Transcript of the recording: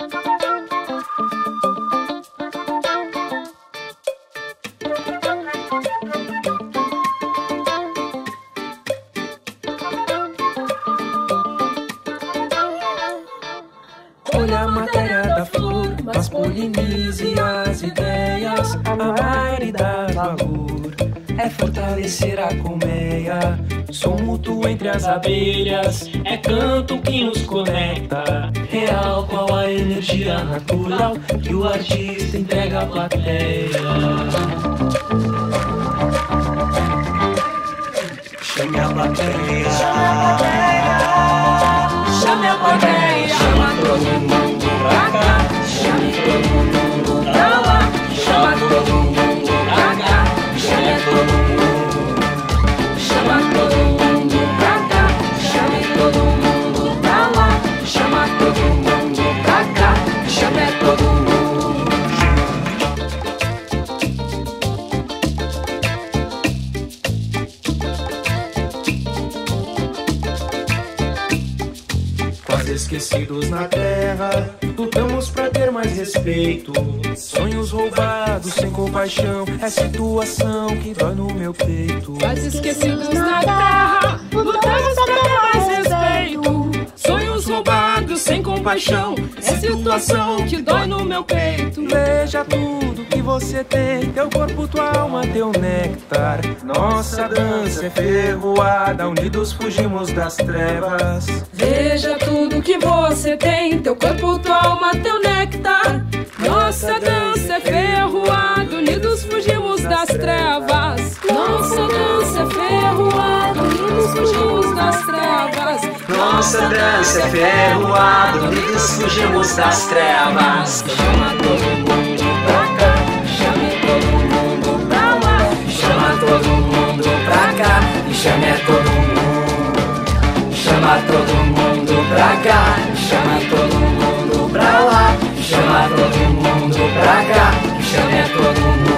Olha a matéria da flor, mas polinize as ideias. Amar e dar valor é fortalecer a colmeia. Som mútuo entre as abelhas, é canto que nos conecta. Real qual a energia natural que o artista entrega à plateia. Chame a plateia, chame a plateia, chama todo mundo pra cá, chame todo mundo pra lá, chama todo mundo pra cá, chame todo mundo, chama todo mundo pra cá, chame todo mundo pra lá, chama todo mundo pra cá, chame todo mundo. Quase esquecidos na terra, lutamos pra ter mais respeito. Sonhos roubados sem compaixão, é situação que dói no meu peito. Quase esquecidos na terra, lutamos pra ter mais respeito. Sonhos roubados sem compaixão, é situação que dói no meu peito. Veja tudo que você tem, teu corpo, tua alma, teu néctar. Nossa dança é ferroada, unidos fugimos das trevas. Veja tudo que você tem, teu corpo, tua alma, teu néctar. Nossa dança é ferroada, unidos fugimos das trevas. Nossa dança é ferroada, unidos fugimos das trevas. Nossa dança é ferroada, unidos fugimos das trevas. Chama todo mundo pra cá, chame todo mundo pra lá. Chama todo mundo pra cá e chame todo mundo. Chama todo mundo pra cá, chama todo mundo pra lá. Chama todo mundo pra cá, chame todo mundo.